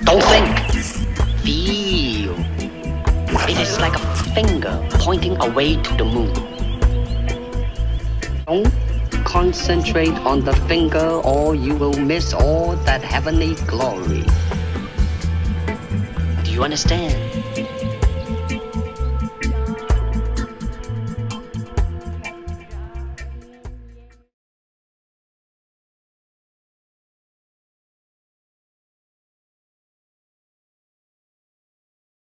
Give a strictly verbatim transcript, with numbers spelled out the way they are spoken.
Don't think. Feel. It is like a finger pointing away to the moon. Don't concentrate on the finger or you will miss all that heavenly glory. Do you understand?